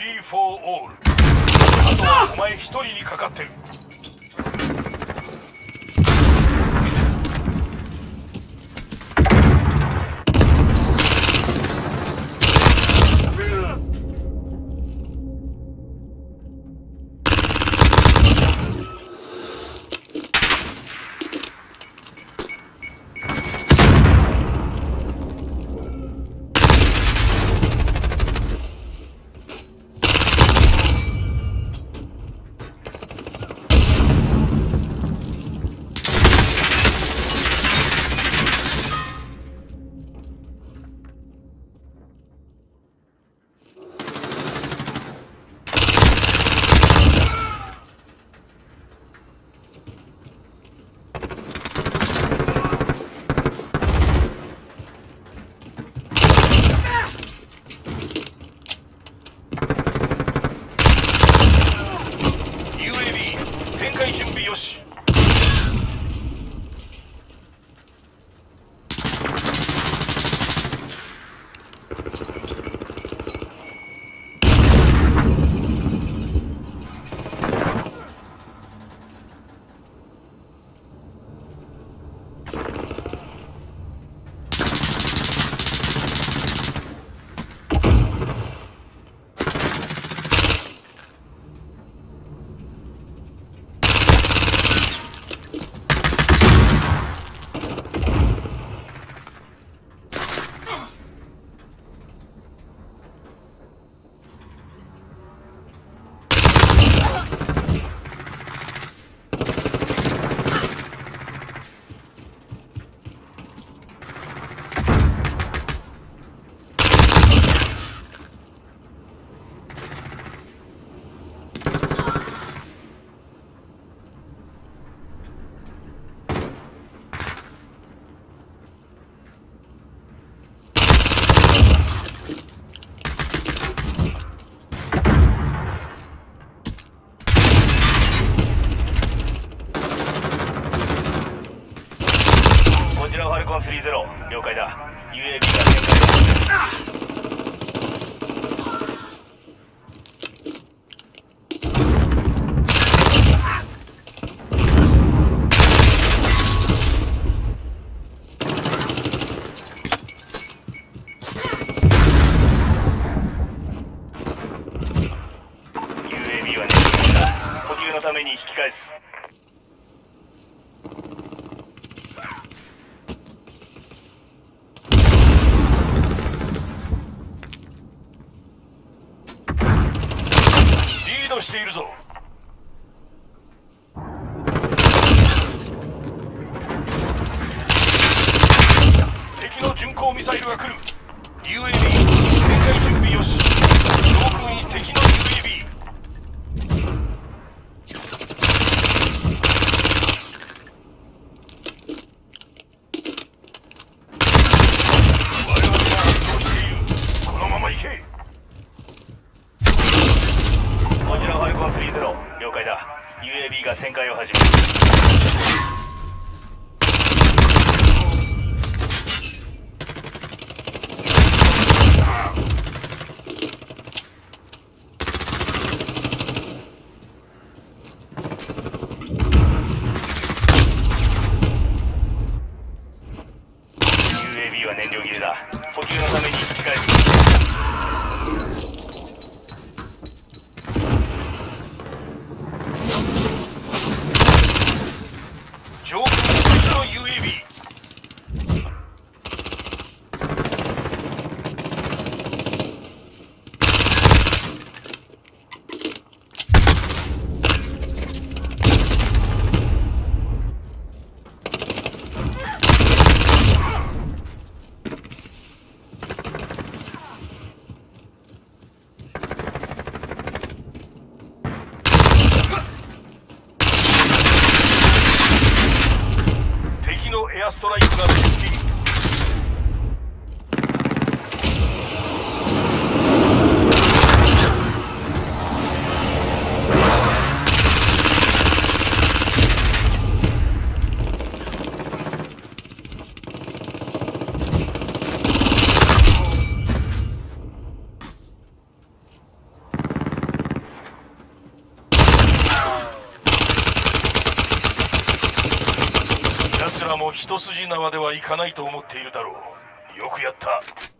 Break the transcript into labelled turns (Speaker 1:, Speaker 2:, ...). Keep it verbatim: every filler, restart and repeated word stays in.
Speaker 1: リーフォーオール。あとはお前一人にかかってる。
Speaker 2: 了解だ。 ユーエービー が展開だ。ユーエービー は燃料だ。補給のために引き返す。
Speaker 1: しているぞ。敵の巡航ミサイルが来る。 ユーエービー 展開準備よし。上空に敵の ユーエービー。我々は発動している。このまま行け。こちらファルコンスリーゼロ、了解だ。 ユーエービー が旋回を始める。ユーエービー は燃料切れだ。補給のために引き返す。 も一筋縄ではいかないと思っているだろう。よくやった。